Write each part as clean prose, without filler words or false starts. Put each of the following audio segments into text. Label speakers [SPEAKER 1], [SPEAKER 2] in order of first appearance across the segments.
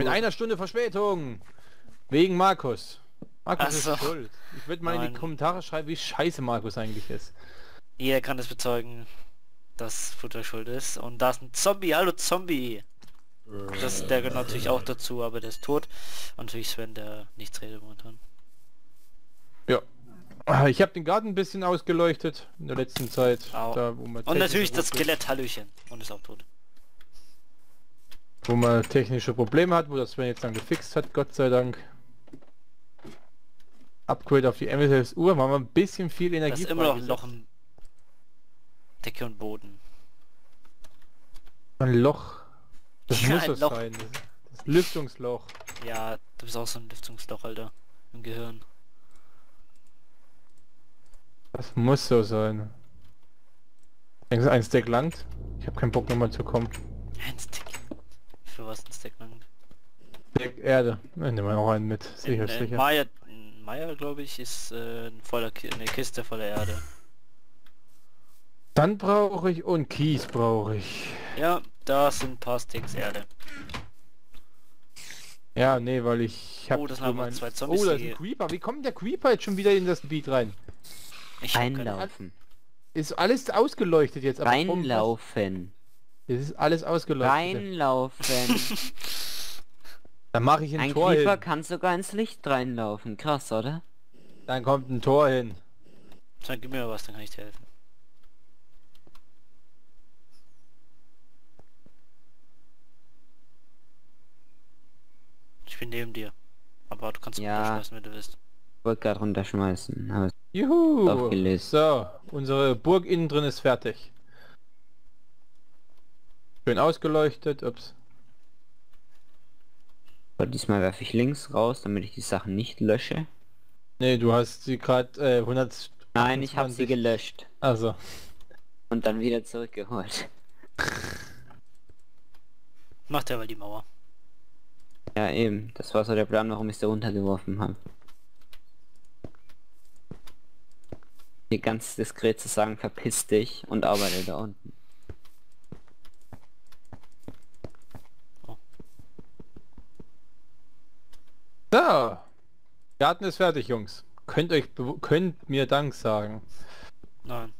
[SPEAKER 1] einer Stunde Verspätung. Wegen Markus. Markus
[SPEAKER 2] Ach so.
[SPEAKER 1] ist schuld. Ich würde mal in die
[SPEAKER 2] Nein.
[SPEAKER 1] Kommentare schreiben, wie scheiße Markus eigentlich ist.
[SPEAKER 2] Jeder kann das bezeugen, dass Futter schuld ist. Und da ist ein Zombie. Hallo Zombie. Der gehört natürlich auch dazu, aber der ist tot. Und natürlich Sven, der nichts redet momentan.
[SPEAKER 1] Ja. Ich habe den Garten ein bisschen ausgeleuchtet in der letzten Zeit.
[SPEAKER 2] Au.
[SPEAKER 1] Da, wo man
[SPEAKER 2] Und natürlich das
[SPEAKER 1] technische
[SPEAKER 2] Skelett Hallöchen. Und ist auch tot.
[SPEAKER 1] wo man technische Probleme hat, wo das Sven jetzt dann gefixt hat, Gott sei Dank. Upgrade auf die MSS-Uhr, machen wir ein bisschen viel Energie.
[SPEAKER 2] Das ist immer noch ein
[SPEAKER 1] freigesetzt.
[SPEAKER 2] Loch im Decke und Boden.
[SPEAKER 1] Ein Loch. Das
[SPEAKER 2] Ja,
[SPEAKER 1] muss
[SPEAKER 2] ein
[SPEAKER 1] es
[SPEAKER 2] Loch.
[SPEAKER 1] sein. Das Lüftungsloch.
[SPEAKER 2] Ja, du bist auch so ein Lüftungsloch, Alter. Im Gehirn.
[SPEAKER 1] Das muss so sein. Denkst du, ein Stack langt? Ich habe keinen Bock nochmal zu kommen.
[SPEAKER 2] Ein Stick. Für was ein Stick lang?
[SPEAKER 1] Stack Erde. Nehmen wir noch einen mit. Sicher, sicher.
[SPEAKER 2] Meier, glaube ich, ist eine Kiste voller Erde.
[SPEAKER 1] Dann brauche ich und Kies brauche ich.
[SPEAKER 2] Ja, da sind ein paar Sticks Erde.
[SPEAKER 1] Ja, nee, weil ich habe...
[SPEAKER 2] Oh, das sind aber zwei Zombies,
[SPEAKER 1] Oh, da ist
[SPEAKER 2] die-
[SPEAKER 1] ein Creeper. Wie kommt der Creeper jetzt schon wieder in das Gebiet rein?
[SPEAKER 2] Ich hab keine-
[SPEAKER 3] Reinlaufen.
[SPEAKER 1] Ist alles ausgeleuchtet jetzt. Aber warum-
[SPEAKER 3] Reinlaufen.
[SPEAKER 1] Es ist alles ausgeleuchtet.
[SPEAKER 3] Reinlaufen.
[SPEAKER 1] Dann mache ich ein
[SPEAKER 3] Ein
[SPEAKER 1] Tor
[SPEAKER 3] Creeper
[SPEAKER 1] hin.
[SPEAKER 3] kann sogar ins Licht reinlaufen. Krass, oder?
[SPEAKER 1] Dann kommt ein Tor hin.
[SPEAKER 2] Dann gib mir was, dann kann ich dir helfen. Ich bin neben dir. Aber du kannst mich
[SPEAKER 3] Ja.
[SPEAKER 2] runterschmeißen, wenn du willst.
[SPEAKER 3] Ich wollte gerade runterschmeißen. Aber
[SPEAKER 1] Juhu.
[SPEAKER 3] Aufgelöst.
[SPEAKER 1] So, unsere Burg innen drin ist fertig. Schön ausgeleuchtet. Ups.
[SPEAKER 3] diesmal werfe ich links raus, damit ich die Sachen nicht lösche.
[SPEAKER 1] Nee, du hast sie gerade 100...
[SPEAKER 3] Nein, ich habe sie
[SPEAKER 1] 28.
[SPEAKER 3] gelöscht.
[SPEAKER 1] Also.
[SPEAKER 3] Und dann wieder zurückgeholt.
[SPEAKER 2] Macht er aber die Mauer.
[SPEAKER 3] Ja, eben. Das war so der Plan, warum ich sie runtergeworfen habe. Hier ganz diskret zu sagen, verpiss dich und arbeite da unten.
[SPEAKER 1] So. Garten ist fertig, Jungs. Könnt mir Dank sagen.
[SPEAKER 2] Nein.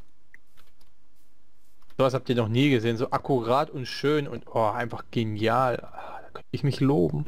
[SPEAKER 1] Sowas habt ihr noch nie gesehen. So akkurat und schön und oh, einfach genial. Ah, da könnte ich mich loben.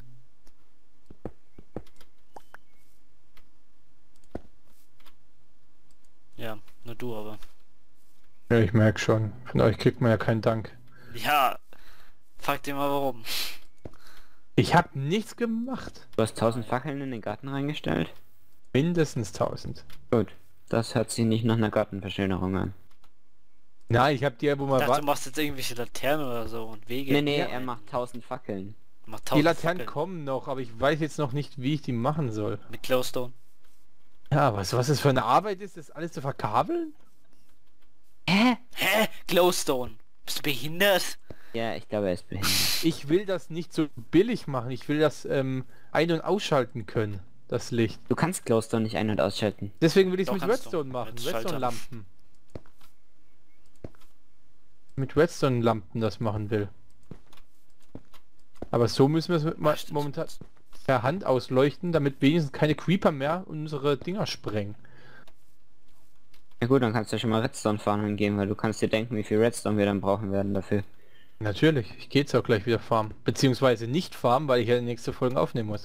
[SPEAKER 2] Ja, nur du aber.
[SPEAKER 1] Ja, ich merke schon. Von euch kriegt man ja keinen Dank.
[SPEAKER 2] Ja. Frag dir mal warum.
[SPEAKER 1] Ich habe nichts gemacht.
[SPEAKER 3] Du hast 1000 Fackeln in den Garten reingestellt?
[SPEAKER 1] Mindestens 1000.
[SPEAKER 3] Gut. Das hört sich nicht nach einer Gartenverschönerung an.
[SPEAKER 1] Nein, ich habe die, wo
[SPEAKER 2] Ich
[SPEAKER 1] man
[SPEAKER 2] dachte, du
[SPEAKER 1] war.
[SPEAKER 2] machst jetzt irgendwelche Laternen oder so und Wege.
[SPEAKER 3] Nee,
[SPEAKER 1] Ja.
[SPEAKER 3] er macht 1000 Fackeln.
[SPEAKER 2] Macht
[SPEAKER 1] Die
[SPEAKER 2] 1000
[SPEAKER 1] Laternen
[SPEAKER 2] Fackeln.
[SPEAKER 1] kommen noch, aber ich weiß jetzt noch nicht, wie ich die machen soll.
[SPEAKER 2] Mit Glowstone.
[SPEAKER 1] Ja, was das für eine Arbeit ist, das alles zu verkabeln?
[SPEAKER 3] Hä?
[SPEAKER 2] Hä? Glowstone? Bist du behindert?
[SPEAKER 3] Ja, ich glaube, er ist behindert.
[SPEAKER 1] Ich will das nicht so billig machen. Ich will das ein- und ausschalten können, das Licht.
[SPEAKER 3] Du kannst Glowstone nicht ein- und ausschalten.
[SPEAKER 1] Deswegen will ich es
[SPEAKER 2] Doch,
[SPEAKER 1] mit
[SPEAKER 2] kannst du.
[SPEAKER 1] Redstone machen.
[SPEAKER 2] Mit Schalter.
[SPEAKER 1] Redstone-Lampen. Mit Redstone-Lampen das machen will. Aber so müssen wir es
[SPEAKER 2] Ja, stimmt.
[SPEAKER 1] momentan per Hand ausleuchten, damit wenigstens keine Creeper mehr unsere Dinger sprengen.
[SPEAKER 3] Ja gut, dann kannst du schon mal Redstone-Farmen gehen, weil du kannst dir denken, wie viel Redstone wir dann brauchen werden dafür.
[SPEAKER 1] Natürlich, ich gehe jetzt auch gleich wieder farmen. Beziehungsweise nicht farmen, weil ich ja die nächste Folge aufnehmen muss.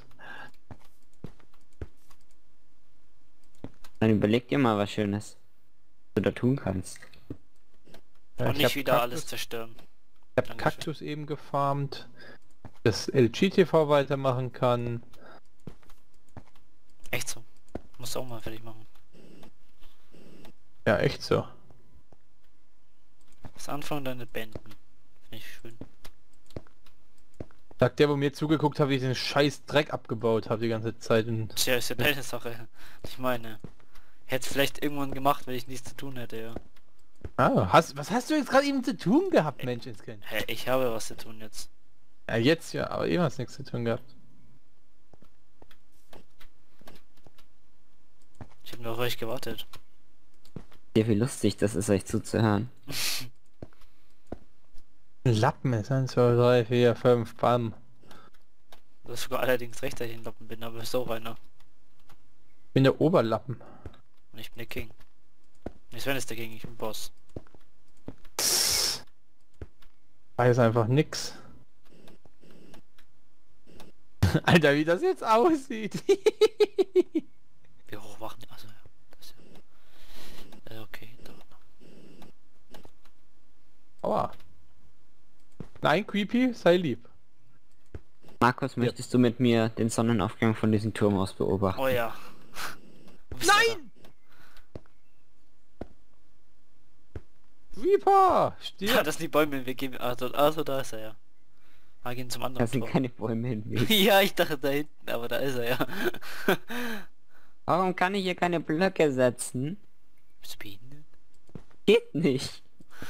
[SPEAKER 3] Dann überleg dir mal was Schönes, was du da tun kannst.
[SPEAKER 1] Ja,
[SPEAKER 2] Und
[SPEAKER 1] ich
[SPEAKER 2] nicht
[SPEAKER 1] hab
[SPEAKER 2] wieder
[SPEAKER 1] Kaktus,
[SPEAKER 2] alles zerstören.
[SPEAKER 1] ich hab
[SPEAKER 2] Dankeschön.
[SPEAKER 1] Kaktus eben gefarmt, dass LGTV weitermachen kann.
[SPEAKER 2] Echt so. Musst du auch mal fertig machen.
[SPEAKER 1] Ja, echt so.
[SPEAKER 2] Das Anfang deine Bänden. Finde ich schön.
[SPEAKER 1] Sagt der, wo mir zugeguckt hat, wie ich den scheiß Dreck abgebaut habe die ganze Zeit. Und
[SPEAKER 2] Tja, ist ja deine Sache. Ich meine, hätte vielleicht irgendwann gemacht, wenn ich nichts zu tun hätte, ja.
[SPEAKER 1] was hast du jetzt gerade eben zu tun gehabt, Menschenskind?
[SPEAKER 2] Hä, ich habe was zu tun jetzt.
[SPEAKER 1] Ja, jetzt ja, aber eben hast nichts zu tun gehabt.
[SPEAKER 2] Ich habe nur auf euch gewartet.
[SPEAKER 3] Ja, wie lustig das ist, euch zuzuhören.
[SPEAKER 1] Lappen ist 1, 2, 3, 4, 5, bam.
[SPEAKER 2] sogar allerdings recht, dass ich ein Lappen bin, aber ist auch einer.
[SPEAKER 1] Ich bin der Oberlappen.
[SPEAKER 2] Und ich bin der King. Ich Sven ist der King, ich bin Boss.
[SPEAKER 1] Weiß einfach nix. Alter, wie das jetzt aussieht.
[SPEAKER 2] Wir hochwachen, also ja. Das ja. Okay, da.
[SPEAKER 1] Aua. Nein, Creepy, sei lieb.
[SPEAKER 3] Markus, möchtest du mit mir den Sonnenaufgang von diesem Turm aus beobachten?
[SPEAKER 2] Oh ja. Wo bist du
[SPEAKER 1] Nein! Reaper!
[SPEAKER 2] da?
[SPEAKER 1] Stirb!
[SPEAKER 2] Das sind die Bäume, wir gehen. Also da ist er ja. Wir gehen zum anderen
[SPEAKER 3] Da sind
[SPEAKER 2] Tor.
[SPEAKER 3] keine Bäume im Weg.
[SPEAKER 2] Ja, ich dachte da hinten, aber da ist er ja.
[SPEAKER 3] Warum kann ich hier keine Blöcke setzen?
[SPEAKER 2] Bist du behindert?
[SPEAKER 3] Geht nicht.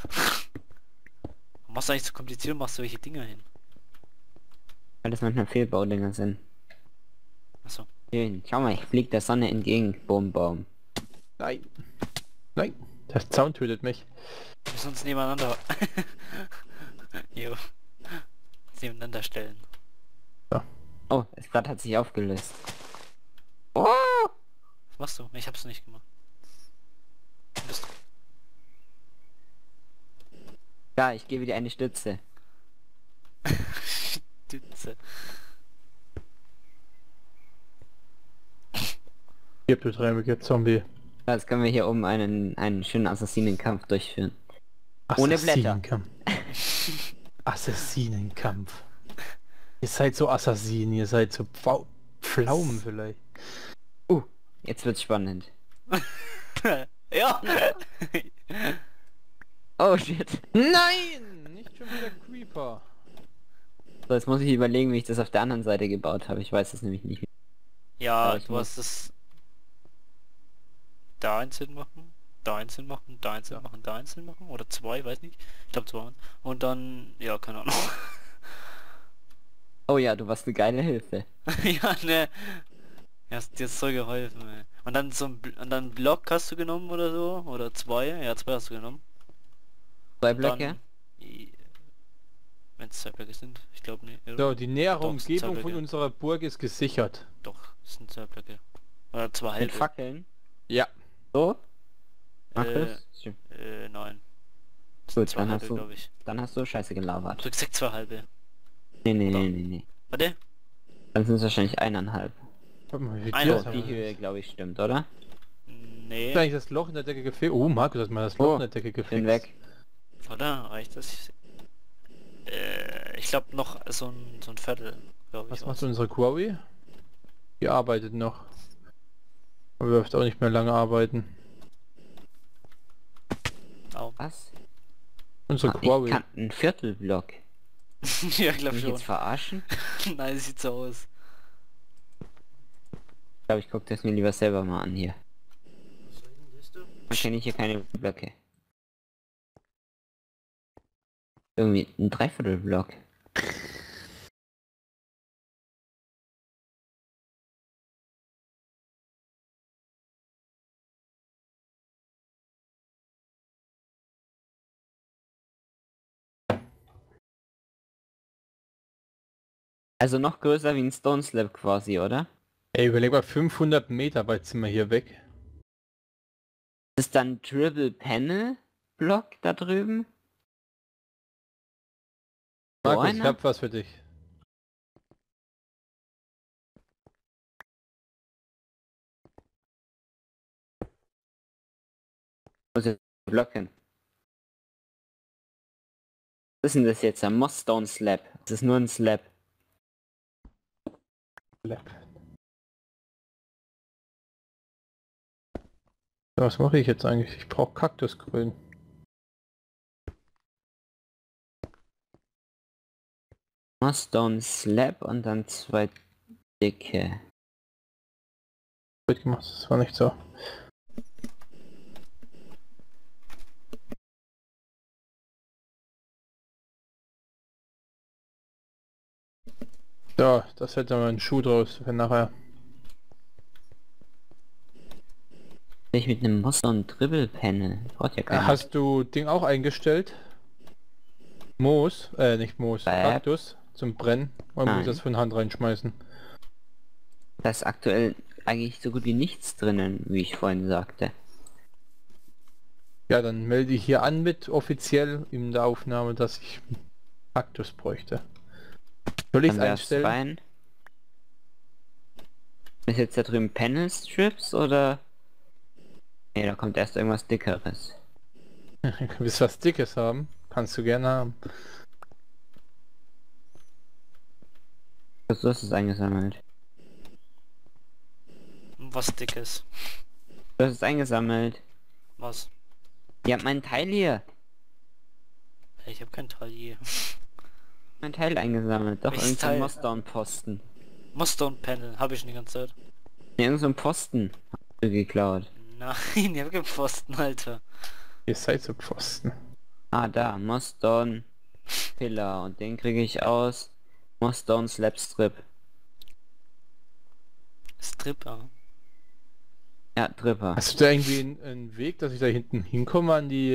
[SPEAKER 2] Warum machst du eigentlich so kompliziert und machst solche Dinger hin?
[SPEAKER 3] Weil das manchmal Fehlbaudinger sind.
[SPEAKER 2] Achso.
[SPEAKER 3] Schön. Schau mal, ich flieg der Sonne entgegen. Boom, boom.
[SPEAKER 1] Nein. Nein. Der Zaun tötet mich.
[SPEAKER 2] Wir müssen uns nebeneinander. Jo. Uns nebeneinander stellen.
[SPEAKER 3] Oh, das Blatt hat sich aufgelöst. Oh!
[SPEAKER 2] Was machst du? Ich hab's nicht gemacht. Wo bist du?
[SPEAKER 3] Ja, ich gebe dir eine Stütze.
[SPEAKER 2] Stütze.
[SPEAKER 1] Stirb, du dreimäugiger Zombie.
[SPEAKER 3] Jetzt können wir hier oben einen schönen Assassinenkampf durchführen. Ohne Blätter.
[SPEAKER 1] Assassinenkampf. Assassinenkampf. Ihr seid so Assassinen, ihr seid so Pflaumen vielleicht.
[SPEAKER 3] Jetzt wird's spannend.
[SPEAKER 2] Ja!
[SPEAKER 3] Oh shit.
[SPEAKER 1] Nein! Nicht schon wieder Creeper.
[SPEAKER 3] So, jetzt muss ich überlegen, wie ich das auf der anderen Seite gebaut habe. Ich weiß es nämlich nicht.
[SPEAKER 2] Ja,
[SPEAKER 3] Aber ich
[SPEAKER 2] du
[SPEAKER 3] muss-
[SPEAKER 2] hast es da einzeln machen, da einzeln machen, da einzeln machen, da einzeln machen oder zwei, weiß nicht. Ich glaube zwei. Und dann, ja, keine Ahnung.
[SPEAKER 3] Oh ja, du warst eine geile Hilfe.
[SPEAKER 2] Ja, ne. Hast dir so geholfen, ey. Und dann so ein und dann Block hast du genommen oder so? Oder zwei? Ja, zwei hast du genommen.
[SPEAKER 3] 2 Blöcke?
[SPEAKER 2] Wenn es zwei Blöcke sind, ich glaube nicht.
[SPEAKER 1] So, die nähere
[SPEAKER 2] Doch,
[SPEAKER 1] Umgebung von
[SPEAKER 2] Zauberblöcke.
[SPEAKER 1] unserer Burg ist gesichert.
[SPEAKER 2] Doch, es sind zwei Blöcke. Oder zwei
[SPEAKER 3] Mit
[SPEAKER 2] halbe.
[SPEAKER 3] Fackeln?
[SPEAKER 1] Ja.
[SPEAKER 3] So?
[SPEAKER 2] Äh,
[SPEAKER 3] Markus?
[SPEAKER 2] Nein. Das
[SPEAKER 3] Gut,
[SPEAKER 2] sind zwei
[SPEAKER 3] dann
[SPEAKER 2] halbe,
[SPEAKER 3] hast du-
[SPEAKER 2] glaube ich.
[SPEAKER 3] Dann hast du Scheiße gelabert.
[SPEAKER 2] Du gesagt zwei halbe.
[SPEAKER 3] Nee.
[SPEAKER 2] Warte.
[SPEAKER 3] Dann sind es wahrscheinlich 1,5.
[SPEAKER 1] Warte mal, wie
[SPEAKER 2] Ein
[SPEAKER 1] viel
[SPEAKER 2] Haus,
[SPEAKER 1] das
[SPEAKER 3] So, die
[SPEAKER 1] haben.
[SPEAKER 3] Höhe, glaube ich, stimmt, oder?
[SPEAKER 2] Nee.
[SPEAKER 1] Ist eigentlich das Loch in der Decke gefehlt? Oh, Markus hat mal das Loch
[SPEAKER 3] Oh,
[SPEAKER 1] in der Decke gefixt.
[SPEAKER 3] Bin weg.
[SPEAKER 2] Oder? Reicht das? Ich glaube noch so ein Viertel, glaube ich.
[SPEAKER 1] Was macht
[SPEAKER 2] war's.
[SPEAKER 1] unsere Quarry? Die arbeitet noch. Aber wir dürfen auch nicht mehr lange arbeiten.
[SPEAKER 2] Au.
[SPEAKER 3] Was?
[SPEAKER 1] Unsere
[SPEAKER 3] Ich
[SPEAKER 1] Quarry.
[SPEAKER 3] kann einen Viertelblock.
[SPEAKER 2] Ja, ich glaube
[SPEAKER 3] Mich
[SPEAKER 2] schon.
[SPEAKER 3] jetzt verarschen?
[SPEAKER 2] Nein, sieht so aus.
[SPEAKER 3] Ich glaube, ich gucke das mir lieber selber mal an hier. Dann kenne ich hier keine Blöcke. Irgendwie ein Dreiviertelblock. Also noch größer wie ein Stone Slab quasi, oder?
[SPEAKER 1] Ey, überleg mal, 500 Meter weit sind wir hier weg.
[SPEAKER 3] Ist dann Triple Panel Block da drüben? So
[SPEAKER 1] Markus, ich
[SPEAKER 3] einer?
[SPEAKER 1] hab was für dich.
[SPEAKER 3] Muss ich blocken. Was ist denn das jetzt? Ein Moss Stone Slab. Das ist nur ein Slab.
[SPEAKER 1] Lab. So, was mache ich jetzt eigentlich? Ich brauche Kaktusgrün.
[SPEAKER 3] Moss Stone Slab und dann 2 dicke.
[SPEAKER 1] Gut gemacht, das war nicht so. So, das hätte mal ein Schuh draus für nachher.
[SPEAKER 3] Ich mit einem Moss und Dribble Panel. Braucht ja keiner.
[SPEAKER 1] Hast du Ding auch eingestellt? Moos, nicht Moos,
[SPEAKER 3] Lab.
[SPEAKER 1] Kaktus. zum Brennen. Oder muss ich
[SPEAKER 3] Nein.
[SPEAKER 1] das von Hand reinschmeißen?
[SPEAKER 3] Da ist aktuell eigentlich so gut wie nichts drinnen, wie ich vorhin sagte.
[SPEAKER 1] Ja, dann melde ich hier an mit offiziell in der Aufnahme, dass ich Kaktus bräuchte. Soll ich es
[SPEAKER 3] Dann wär's
[SPEAKER 1] einstellen?
[SPEAKER 3] rein. Ist jetzt da drüben Panel Strips oder? Ne, da kommt erst irgendwas Dickeres.
[SPEAKER 1] Willst du was Dickes haben? Kannst du gerne haben.
[SPEAKER 3] Du hast es eingesammelt.
[SPEAKER 2] Was Dickes.
[SPEAKER 3] Du hast es eingesammelt.
[SPEAKER 2] Was?
[SPEAKER 3] Ihr habt meinen Teil hier.
[SPEAKER 2] Ich habe kein Teil hier.
[SPEAKER 3] Mein Teil eingesammelt. Doch,
[SPEAKER 2] Welches
[SPEAKER 3] irgendein
[SPEAKER 2] Teil?
[SPEAKER 3] Mossdown-Posten.
[SPEAKER 2] Muster und Panel habe ich schon die ganze Zeit.
[SPEAKER 3] Ne, irgendein Posten hast du geklaut.
[SPEAKER 2] Nein, ich habe keinen Pfosten, Alter.
[SPEAKER 1] Ihr seid so Pfosten.
[SPEAKER 3] Ah, da, Mossdown Pillar. Und den kriege ich aus Mossdown Slapstrip.
[SPEAKER 2] Stripper.
[SPEAKER 3] Ja, Tripper.
[SPEAKER 1] Hast du da irgendwie einen Weg, dass ich da hinten hinkomme an die...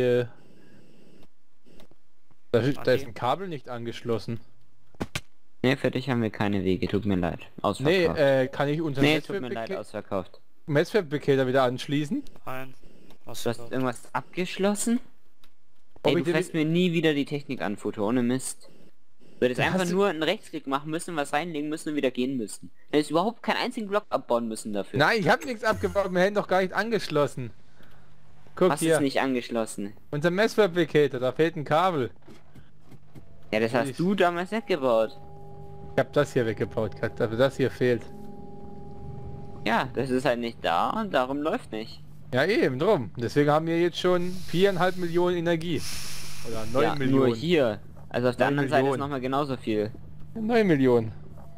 [SPEAKER 1] Da ist ein Kabel nicht angeschlossen.
[SPEAKER 3] Ne, für dich haben wir keine Wege, tut mir leid.
[SPEAKER 1] Nee,
[SPEAKER 3] Ausverkauft.
[SPEAKER 1] kann ich unseren
[SPEAKER 3] Nee, tut mir leid, ausverkauft.
[SPEAKER 1] Messwertbekäter wieder anschließen?
[SPEAKER 2] Nein. Was
[SPEAKER 3] Du hast irgendwas abgeschlossen?
[SPEAKER 1] Ob
[SPEAKER 3] Ey,
[SPEAKER 1] ich
[SPEAKER 3] du
[SPEAKER 1] dir
[SPEAKER 3] fährst mir nie wieder die Technik an, Foto, ohne Mist. Du hättest
[SPEAKER 1] Da
[SPEAKER 3] einfach
[SPEAKER 1] hast du-
[SPEAKER 3] nur einen Rechtsklick machen müssen, was reinlegen müssen und wieder gehen müssen. Du hättest überhaupt keinen einzigen Block abbauen müssen dafür.
[SPEAKER 1] Nein, ich habe nichts abgebaut, wir hätten doch gar nicht angeschlossen. Guck
[SPEAKER 3] Was
[SPEAKER 1] hier,
[SPEAKER 3] ist nicht angeschlossen?
[SPEAKER 1] unser Messwertbekäter, da fehlt ein Kabel.
[SPEAKER 3] Ja, das hast du damals nicht gebaut.
[SPEAKER 1] Ich habe das hier weggebaut, aber das hier fehlt.
[SPEAKER 3] Ja, das ist halt nicht da und darum läuft nicht.
[SPEAKER 1] Ja eben, drum. Deswegen haben wir jetzt schon 4,5 Millionen Energie. Oder 9
[SPEAKER 3] Ja,
[SPEAKER 1] Millionen.
[SPEAKER 3] nur hier. Also auf der
[SPEAKER 1] 9
[SPEAKER 3] anderen Seite ist
[SPEAKER 1] Millionen.
[SPEAKER 3] nochmal genauso viel.
[SPEAKER 1] 9 Millionen.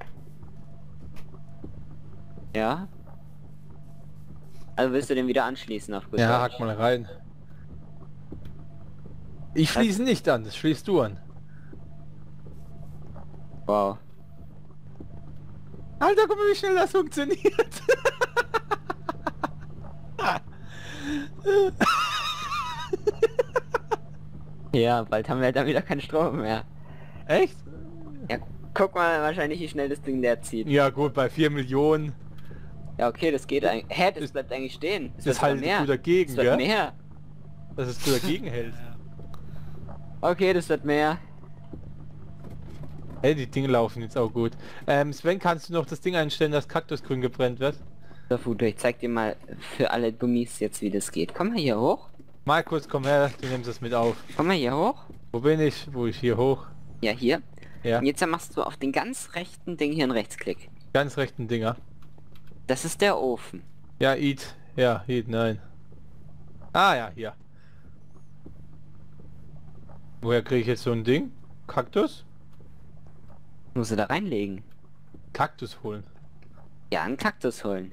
[SPEAKER 3] Ja? Also willst du den wieder anschließen auf gut
[SPEAKER 1] Ja,
[SPEAKER 3] Deutsch?
[SPEAKER 1] hack mal rein. Ich schließe nicht an, das schließt du an.
[SPEAKER 3] Wow.
[SPEAKER 1] Alter, guck mal, wie schnell das funktioniert.
[SPEAKER 3] Ja, bald haben wir dann wieder keinen Strom mehr.
[SPEAKER 1] Echt?
[SPEAKER 3] Ja, guck mal wahrscheinlich, wie schnell das Ding leer zieht.
[SPEAKER 1] Ja gut, bei 4 Millionen.
[SPEAKER 3] Ja, okay, das geht eigentlich. Hä, das
[SPEAKER 1] Ist-
[SPEAKER 3] bleibt eigentlich stehen. Es
[SPEAKER 1] Das
[SPEAKER 3] wird sogar
[SPEAKER 1] haltet
[SPEAKER 3] mehr.
[SPEAKER 1] du dagegen,
[SPEAKER 3] Es wird
[SPEAKER 1] gell?
[SPEAKER 3] mehr.
[SPEAKER 1] Dass es du dagegen hältst.
[SPEAKER 3] Okay, das wird mehr.
[SPEAKER 1] Hey, die Dinge laufen jetzt auch gut. Sven, kannst du noch das Ding einstellen, dass Kaktusgrün gebrannt wird?
[SPEAKER 3] So, Futo, ich zeig dir mal für alle Dummies jetzt, wie das geht. Komm mal hier hoch.
[SPEAKER 1] Markus, komm her, du nimmst es mit auf.
[SPEAKER 3] Komm mal hier hoch.
[SPEAKER 1] Wo bin ich? Wo ich hier hoch?
[SPEAKER 3] Ja, hier.
[SPEAKER 1] Ja,
[SPEAKER 3] Und jetzt machst du auf den ganz rechten Ding hier einen Rechtsklick.
[SPEAKER 1] ganz rechten Dinger.
[SPEAKER 3] Das ist der Ofen.
[SPEAKER 1] Ja, Eat. Ja, Eat, nein. Ah ja, hier. Woher kriege ich jetzt so ein Ding? Kaktus?
[SPEAKER 3] Musst du da reinlegen.
[SPEAKER 1] Kaktus holen.
[SPEAKER 3] Ja, einen Kaktus holen.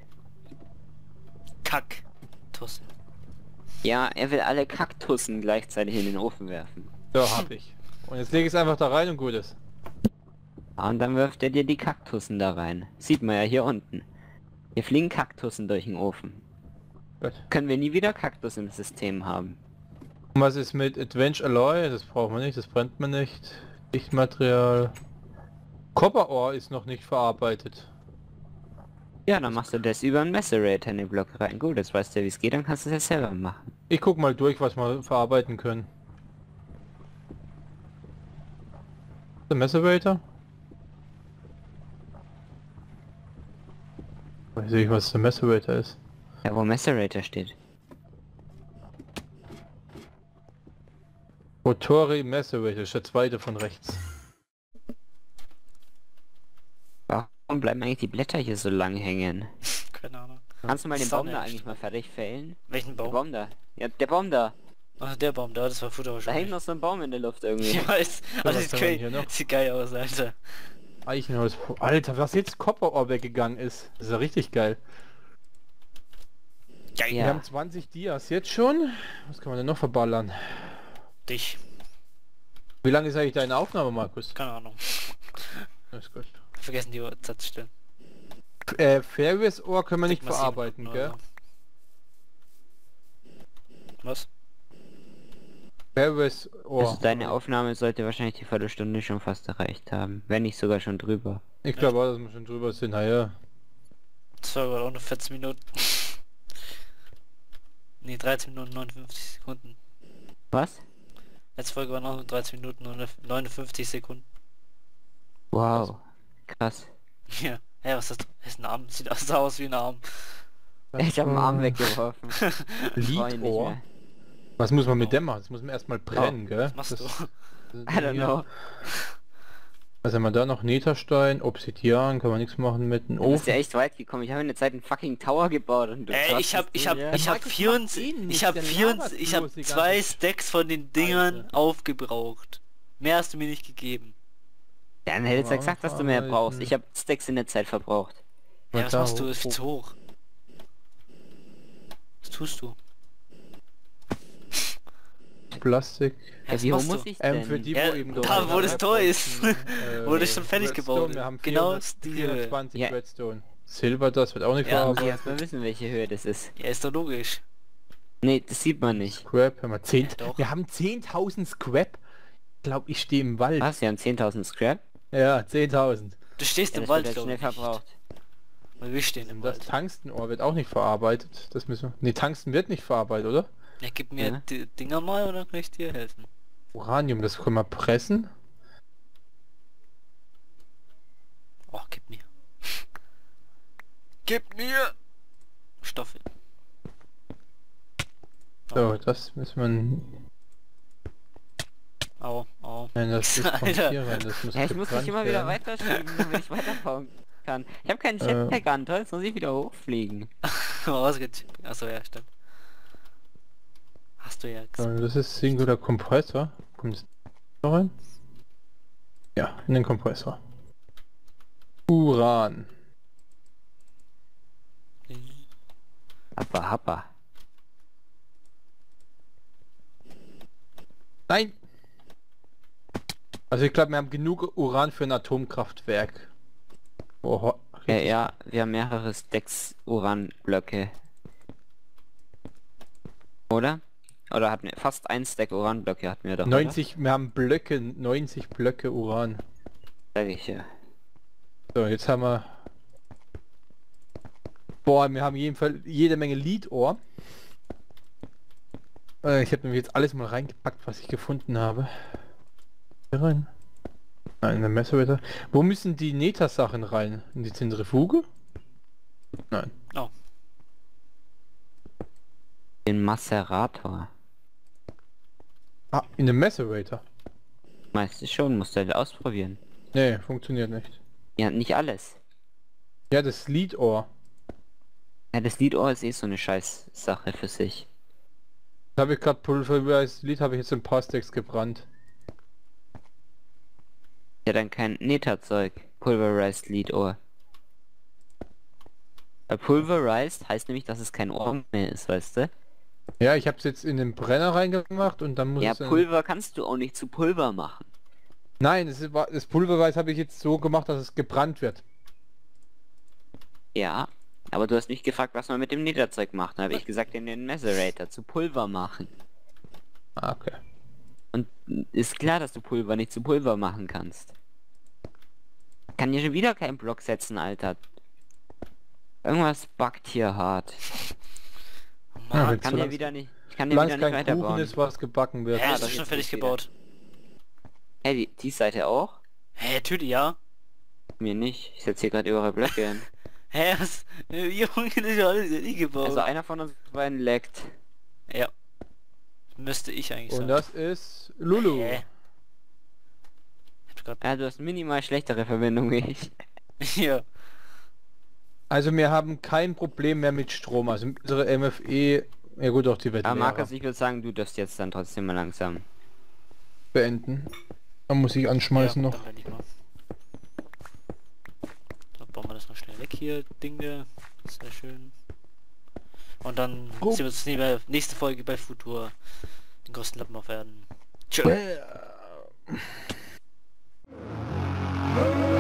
[SPEAKER 2] Kack. Tussen.
[SPEAKER 3] Ja, er will alle Kaktussen gleichzeitig in den Ofen werfen.
[SPEAKER 1] So, hab ich. Und jetzt lege ich es einfach da rein und gut ist.
[SPEAKER 3] Ah, und dann wirft er dir die Kaktussen da rein. Sieht man ja hier unten. Hier fliegen Kaktussen durch den Ofen.
[SPEAKER 1] Gut.
[SPEAKER 3] Können wir nie wieder Kaktus im System haben.
[SPEAKER 1] Und was ist mit Adventure Alloy? Das braucht man nicht, das brennt man nicht. Lichtmaterial. Copper Ore ist noch nicht verarbeitet.
[SPEAKER 3] Ja, dann machst du das über einen Macerator in den Block rein. Gut, jetzt weißt du, wie es geht, dann kannst du das selber machen.
[SPEAKER 1] Ich guck mal durch, was wir verarbeiten können. Der Macerator? Weiß ich, was der Macerator ist.
[SPEAKER 3] Ja, wo Macerator steht.
[SPEAKER 1] Rotori Macerator ist der zweite von rechts.
[SPEAKER 3] Warum bleiben eigentlich die Blätter hier so lang hängen?
[SPEAKER 2] Keine Ahnung.
[SPEAKER 3] Kannst du mal den
[SPEAKER 2] Sonne
[SPEAKER 3] Baum da
[SPEAKER 2] echt.
[SPEAKER 3] eigentlich mal fertig fällen?
[SPEAKER 2] Welchen
[SPEAKER 3] Der
[SPEAKER 2] Baum?
[SPEAKER 3] Baum da. Ja, der Baum da.
[SPEAKER 2] Ach, der Baum da, das war Futter
[SPEAKER 3] Da hängt
[SPEAKER 2] wahrscheinlich.
[SPEAKER 3] noch so ein Baum in der Luft irgendwie.
[SPEAKER 2] Ich weiß.
[SPEAKER 1] was
[SPEAKER 2] Das sieht,
[SPEAKER 1] haben wir hier noch?
[SPEAKER 2] sieht geil aus, Alter.
[SPEAKER 1] Eichenholz. Alter, was jetzt Copper Ore weggegangen ist. Das ist ja richtig geil.
[SPEAKER 2] Geil.
[SPEAKER 3] Ja.
[SPEAKER 1] Wir haben 20 Dias jetzt schon. Was kann man denn noch verballern?
[SPEAKER 2] Dich.
[SPEAKER 1] Wie lange ist eigentlich deine Aufnahme, Markus?
[SPEAKER 2] Keine Ahnung.
[SPEAKER 1] Ist gut.
[SPEAKER 2] Vergessen die Uhrzeit zu stellen.
[SPEAKER 1] Ferris Ore können wir nicht
[SPEAKER 2] Denk mal 7
[SPEAKER 1] verarbeiten,
[SPEAKER 2] Minuten
[SPEAKER 1] gell?
[SPEAKER 2] oder so. Was?
[SPEAKER 1] Ferris Ohr.
[SPEAKER 3] Also deine Aufnahme sollte wahrscheinlich die Viertelstunde schon fast erreicht haben. Wenn nicht sogar schon drüber.
[SPEAKER 1] Ich glaube auch, dass wir schon drüber sind. Naja.
[SPEAKER 2] Das war aber auch nur 14 Minuten. Nee, 13 Minuten 59 Sekunden.
[SPEAKER 3] Was?
[SPEAKER 2] Letzte Folge waren auch nur 13 Minuten und 59 Sekunden.
[SPEAKER 3] Wow. Krass.
[SPEAKER 2] Ja. Hä, was ist das? Das ist ein Arm. Sieht aus wie ein Arm.
[SPEAKER 3] Ich habe den Arm weggeworfen.
[SPEAKER 1] Lidohr? Was muss man mit dem machen? Das muss man erstmal brennen, gell?
[SPEAKER 2] Was machst du?
[SPEAKER 3] I don't know.
[SPEAKER 1] Was haben wir da noch? Netherstein, Obsidian, kann man nichts machen mit einem
[SPEAKER 3] Du bist ja
[SPEAKER 1] Ofen.
[SPEAKER 3] echt weit gekommen. Ich habe in der Zeit einen fucking Tower gebaut und du
[SPEAKER 2] Ich hab
[SPEAKER 1] Markus,
[SPEAKER 2] 24,
[SPEAKER 1] mach ihn
[SPEAKER 2] ich
[SPEAKER 1] nicht,
[SPEAKER 2] hab
[SPEAKER 1] der
[SPEAKER 2] 24,
[SPEAKER 1] labert
[SPEAKER 2] ich hab
[SPEAKER 1] bloß die
[SPEAKER 2] 2
[SPEAKER 1] ganze
[SPEAKER 2] Stacks von den Dingern
[SPEAKER 1] Scheiße.
[SPEAKER 2] aufgebraucht. Mehr hast du mir nicht gegeben.
[SPEAKER 3] Dann hättest du gesagt, dass du mehr
[SPEAKER 1] Verarbeiten.
[SPEAKER 3] brauchst. Ich habe Stacks in der Zeit verbraucht.
[SPEAKER 2] Ja, was
[SPEAKER 1] da
[SPEAKER 2] machst du? Ist
[SPEAKER 1] hoch.
[SPEAKER 2] viel zu hoch. Was tust du?
[SPEAKER 1] Plastik.
[SPEAKER 2] Ja, was
[SPEAKER 3] wie hoch
[SPEAKER 2] machst
[SPEAKER 3] muss
[SPEAKER 2] du?
[SPEAKER 3] ich denn?
[SPEAKER 1] Für die,
[SPEAKER 2] Ja,
[SPEAKER 1] wo eben
[SPEAKER 2] da, wo das Tor ist. Wo das schon fertig
[SPEAKER 1] Redstone,
[SPEAKER 2] gebaut ist.
[SPEAKER 1] Wir haben
[SPEAKER 2] Genau
[SPEAKER 1] 400,
[SPEAKER 2] die
[SPEAKER 1] 420
[SPEAKER 3] Ja.
[SPEAKER 1] Redstone. Silber, das wird auch nicht
[SPEAKER 2] Ja,
[SPEAKER 3] Muss ich
[SPEAKER 1] verarbeitet.
[SPEAKER 3] erstmal wissen, welche Höhe das ist.
[SPEAKER 2] Ja, ist doch logisch.
[SPEAKER 3] Nee, das sieht man nicht.
[SPEAKER 1] Scrap, haben wir 10.
[SPEAKER 2] Ja, doch.
[SPEAKER 1] Wir haben 10.000 Scrap. Ich glaube, ich stehe im Wald.
[SPEAKER 3] Was? Wir haben 10.000 Scrap?
[SPEAKER 1] Ja, 10.000.
[SPEAKER 2] Du stehst
[SPEAKER 3] Ja,
[SPEAKER 2] im
[SPEAKER 3] das wird
[SPEAKER 2] Wald,
[SPEAKER 3] halt
[SPEAKER 2] glaube
[SPEAKER 3] schnell
[SPEAKER 2] ich. Nicht.
[SPEAKER 3] verbraucht.
[SPEAKER 2] Weil wir stehen im
[SPEAKER 1] Das
[SPEAKER 2] Wald.
[SPEAKER 1] Tungstenohr wird auch nicht verarbeitet. Das müssen wir... Nee, Tungsten wird nicht verarbeitet, oder?
[SPEAKER 2] Ja, gib mir
[SPEAKER 3] Ja.
[SPEAKER 2] die Dinger mal und dann kann ich dir helfen.
[SPEAKER 1] Uranium, das können wir pressen.
[SPEAKER 2] Oh, gib mir. Gib mir! Stoffe.
[SPEAKER 1] So, das müssen wir...
[SPEAKER 2] Au, au.
[SPEAKER 1] Nein, das ist kommt
[SPEAKER 2] Alter.
[SPEAKER 1] hier rein. Das muss
[SPEAKER 3] Ja, ich muss dich
[SPEAKER 1] gebrannt
[SPEAKER 3] immer wieder
[SPEAKER 1] werden.
[SPEAKER 3] weiterschieben, damit ich weiterbauen kann. Ich habe keinen Jetpack an, jetzt muss ich wieder hochfliegen.
[SPEAKER 2] Rausgeht. Achso, ja, stimmt. Hast du ja gesagt.
[SPEAKER 1] So, das ist Singular Kompressor. Kommt es da rein? Ja, in den Kompressor. Uran.
[SPEAKER 3] Happa.
[SPEAKER 1] Nein! Also ich glaube, wir haben genug Uran für ein Atomkraftwerk. Oh,
[SPEAKER 3] Ja, wir haben mehrere Stacks Uranblöcke. Oder? Oder hatten wir fast ein Stack Uranblöcke hatten wir doch.
[SPEAKER 1] 90, wir haben Blöcke, 90 Blöcke Uran.
[SPEAKER 3] Sag ich ja.
[SPEAKER 1] So, jetzt haben wir... Boah, wir haben jede Menge Lidohr. Ich habe nämlich jetzt alles mal reingepackt, was ich gefunden habe. Hier rein. Nein, in der Messerwetter. Wo müssen die Nether-Sachen rein? In die Zentrifuge? Nein.
[SPEAKER 2] Oh.
[SPEAKER 3] Den Macerator.
[SPEAKER 1] Ah, in den Macerator.
[SPEAKER 3] Meistens schon, musst du halt ausprobieren.
[SPEAKER 1] Nee, funktioniert nicht.
[SPEAKER 3] Ja, nicht alles.
[SPEAKER 1] Ja, das Lidohr.
[SPEAKER 3] Ja, das Lidohr ist eh so eine scheiß Sache für sich.
[SPEAKER 1] Da habe ich gerade pulverisiertes Lied, habe ich jetzt in ein paar Stacks gebrannt.
[SPEAKER 3] Ja, dann kein Netherzeug. Pulverized Lidohr. Weil Pulverized heißt nämlich, dass es kein Ohr mehr ist, weißt du?
[SPEAKER 1] Ja, ich habe es jetzt in den Brenner reingemacht und dann muss
[SPEAKER 3] Ja,
[SPEAKER 1] es...
[SPEAKER 3] Pulver kannst du auch nicht zu Pulver machen.
[SPEAKER 1] Nein, das Pulverweiß habe ich jetzt so gemacht, dass es gebrannt wird.
[SPEAKER 3] Ja, aber du hast mich gefragt, was man mit dem Netherzeug macht. Dann habe ich gesagt, in den Macerator zu Pulver machen.
[SPEAKER 1] Ah, okay.
[SPEAKER 3] Und ist klar, dass du Pulver nicht zu Pulver machen kannst. Kann hier schon wieder keinen Block setzen, Alter. Irgendwas buggt hier hart.
[SPEAKER 1] Ja,
[SPEAKER 2] Mann.
[SPEAKER 1] jetzt
[SPEAKER 3] Kann
[SPEAKER 1] so
[SPEAKER 3] hier
[SPEAKER 1] lang-
[SPEAKER 3] wieder nicht. Ich kann hier
[SPEAKER 1] Solange
[SPEAKER 3] wieder
[SPEAKER 1] es
[SPEAKER 3] nicht
[SPEAKER 1] kein Kuchen
[SPEAKER 3] weiterbauen.
[SPEAKER 1] ist, was gebacken wird.
[SPEAKER 2] Hä,
[SPEAKER 3] Ah,
[SPEAKER 2] ist
[SPEAKER 3] doch,
[SPEAKER 2] das schon
[SPEAKER 3] jetzt
[SPEAKER 2] fertig
[SPEAKER 3] geht's wieder.
[SPEAKER 2] gebaut?
[SPEAKER 3] Hey, die Seite auch?
[SPEAKER 2] Hä, natürlich ja.
[SPEAKER 3] Mir nicht. Ich setze hier gerade überall Blöcke hin.
[SPEAKER 2] Hä, was? Junge, das ist alles fertig gebaut.
[SPEAKER 3] Also einer von uns beiden leckt.
[SPEAKER 2] Ja. Müsste ich eigentlich
[SPEAKER 1] Und
[SPEAKER 2] sein.
[SPEAKER 1] das ist Lulu.
[SPEAKER 2] Hä? Ich hab grad...
[SPEAKER 3] Ja, du hast minimal schlechtere Verbindung wie ich.
[SPEAKER 2] Ja.
[SPEAKER 1] Also wir haben kein Problem mehr mit Strom. Also unsere MFE, ja gut, auch die wird
[SPEAKER 3] Aber
[SPEAKER 1] leerer.
[SPEAKER 3] Markus, ich würde sagen, du darfst jetzt dann trotzdem mal langsam.
[SPEAKER 1] beenden. Dann muss ich anschmeißen
[SPEAKER 2] Ja,
[SPEAKER 1] noch.
[SPEAKER 2] dann werde ich mal. Dann bauen wir das noch schnell weg hier, Dinge. Sehr schön. Und dann
[SPEAKER 1] Oh.
[SPEAKER 2] sehen wir uns nächste Folge bei Futur den größten Lappen aufwerden. Tschö.
[SPEAKER 1] Bäh.